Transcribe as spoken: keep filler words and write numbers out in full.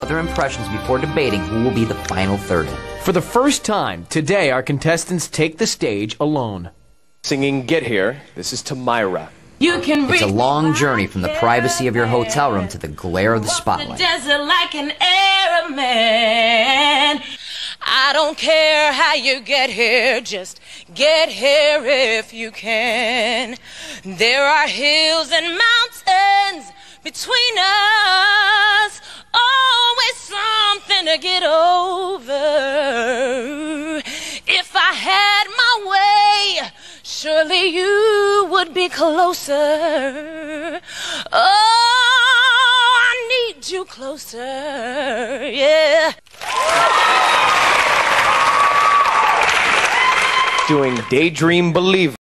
Other impressions before debating who will be the final thirty. For the first time, today our contestants take the stage alone. Singing Get Here, this is to Myra. You can It's a long journey from the privacy of your hotel room to the glare of the spotlight. The desert like an Arab man. I don't care how you get here, just get here if you can. There are hills and mountains between us, always something to get over. If I had my way, surely you would be closer. Oh, I need you closer, yeah. Doing Daydream Believer.